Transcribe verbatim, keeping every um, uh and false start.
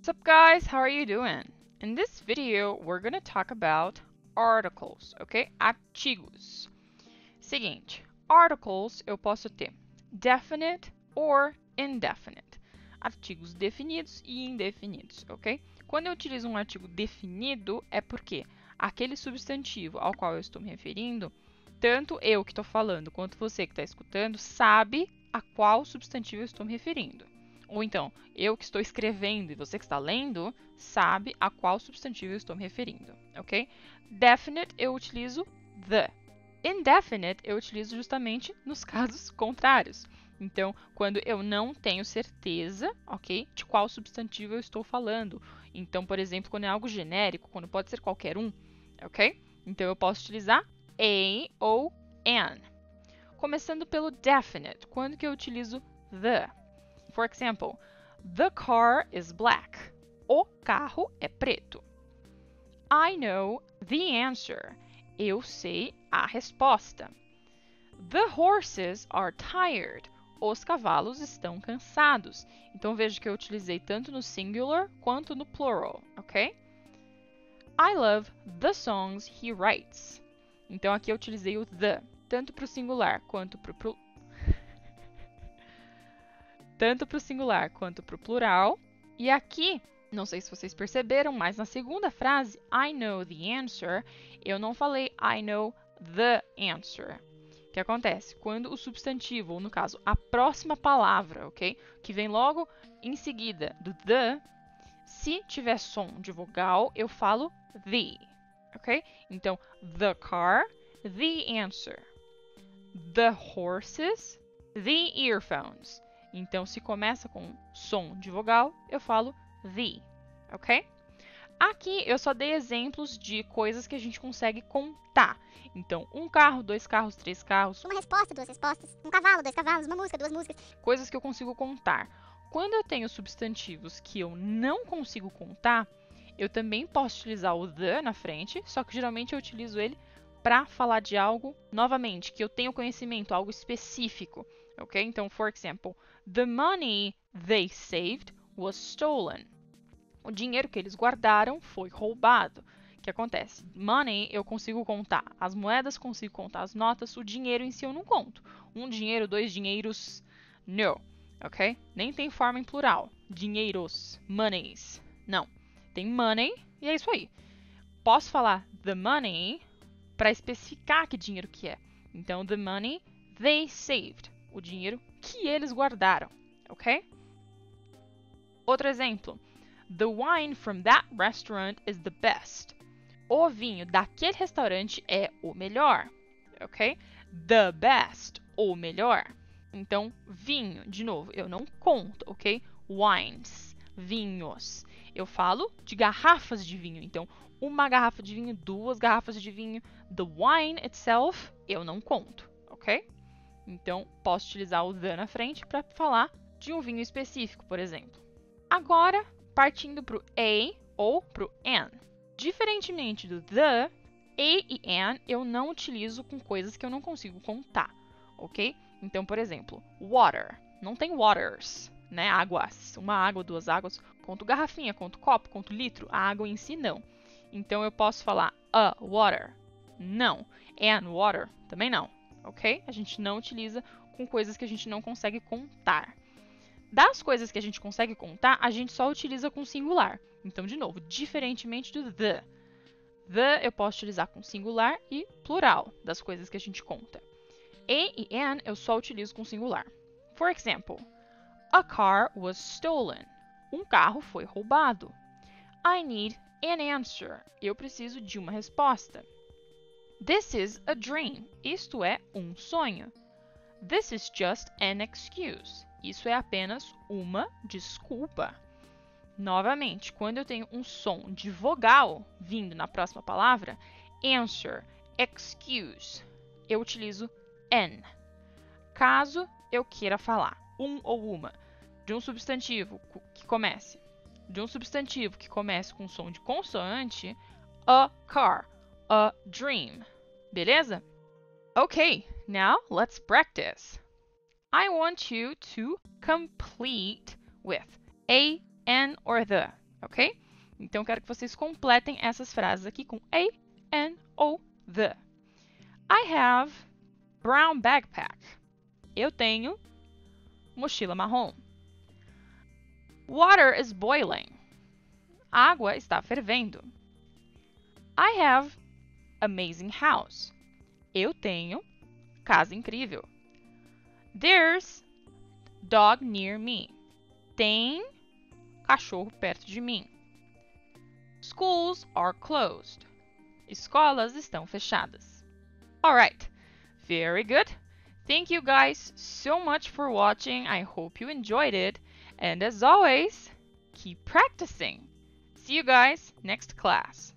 What's up, guys? How are you doing? In this video, we're going to talk about articles, ok? Artigos. Seguinte, articles eu posso ter definite or indefinite. Artigos definidos e indefinidos, ok? Quando eu utilizo um artigo definido, é porque aquele substantivo ao qual eu estou me referindo, tanto eu que estou falando quanto você que está escutando, sabe a qual substantivo eu estou me referindo. Ou então, eu que estou escrevendo e você que está lendo, sabe a qual substantivo eu estou me referindo, ok? Definite eu utilizo the. Indefinite eu utilizo justamente nos casos contrários. Então, quando eu não tenho certeza, ok, de qual substantivo eu estou falando. Então, por exemplo, quando é algo genérico, quando pode ser qualquer um, ok? Então, eu posso utilizar a ou an. Começando pelo definite, quando que eu utilizo the? For example, the car is black. O carro é preto. I know the answer. Eu sei a resposta. The horses are tired. Os cavalos estão cansados. Então, veja que eu utilizei tanto no singular quanto no plural, ok? I love the songs he writes. Então, aqui eu utilizei o the, tanto para o singular quanto para o tanto para o singular quanto para o plural. E aqui, não sei se vocês perceberam, mas na segunda frase, I know the answer, eu não falei I know the answer. O que acontece? Quando o substantivo, ou no caso, a próxima palavra, ok? Que vem logo em seguida do the, se tiver som de vogal, eu falo the, ok? Então, the car, the answer. The horses, the earphones. Então, se começa com som de vogal, eu falo the, ok? Aqui eu só dei exemplos de coisas que a gente consegue contar. Então, um carro, dois carros, três carros. Uma resposta, duas respostas. Um cavalo, dois cavalos. Uma música, duas músicas. Coisas que eu consigo contar. Quando eu tenho substantivos que eu não consigo contar, eu também posso utilizar o the na frente, só que geralmente eu utilizo ele para falar de algo, novamente, que eu tenho conhecimento, algo específico. Ok? Então, for example, the money they saved was stolen. O dinheiro que eles guardaram foi roubado. O que acontece? Money eu consigo contar. As moedas consigo contar. As notas, o dinheiro em si eu não conto. Um dinheiro, dois dinheiros, no. Ok? Nem tem forma em plural. Dinheiros, monies. Não. Tem money e é isso aí. Posso falar the money para especificar que dinheiro que é. Então, the money they saved. O dinheiro que eles guardaram, ok? Outro exemplo. The wine from that restaurant is the best. O vinho daquele restaurante é o melhor, ok? The best, o melhor. Então, vinho, de novo, eu não conto, ok? Wines, vinhos. Eu falo de garrafas de vinho. Então, uma garrafa de vinho, duas garrafas de vinho. The wine itself, eu não conto, ok? Então, posso utilizar o the na frente para falar de um vinho específico, por exemplo. Agora, partindo para o a ou para o an. Diferentemente do the, a e an eu não utilizo com coisas que eu não consigo contar, ok? Então, por exemplo, water. Não tem waters, né? Águas. Uma água, duas águas. Conto garrafinha, conto copo, conto litro. A água em si, não. Então, eu posso falar a water. Não. An water. Também não. Ok? A gente não utiliza com coisas que a gente não consegue contar. Das coisas que a gente consegue contar, a gente só utiliza com singular. Então, de novo, diferentemente do the. The eu posso utilizar com singular e plural das coisas que a gente conta. A e an eu só utilizo com singular. For example, a car was stolen. Um carro foi roubado. I need an answer. Eu preciso de uma resposta. This is a dream. Isto é um sonho. This is just an excuse. Isso é apenas uma desculpa. Novamente, quando eu tenho um som de vogal vindo na próxima palavra, answer, excuse, eu utilizo an. Caso eu queira falar um ou uma de um substantivo que comece, de um substantivo que comece com som de consoante, a car, a dream. Beleza? Okay, now let's practice. I want you to complete with a, an, or the, ok? Então, eu quero que vocês completem essas frases aqui com a, an ou the. I have brown backpack. Eu tenho mochila marrom. Water is boiling. A água está fervendo. I have amazing house. Eu tenho casa incrível. There's dog near me. Tem cachorro perto de mim. Schools are closed. Escolas estão fechadas. Alright, very good. Thank you guys so much for watching. I hope you enjoyed it. And as always, keep practicing. See you guys next class.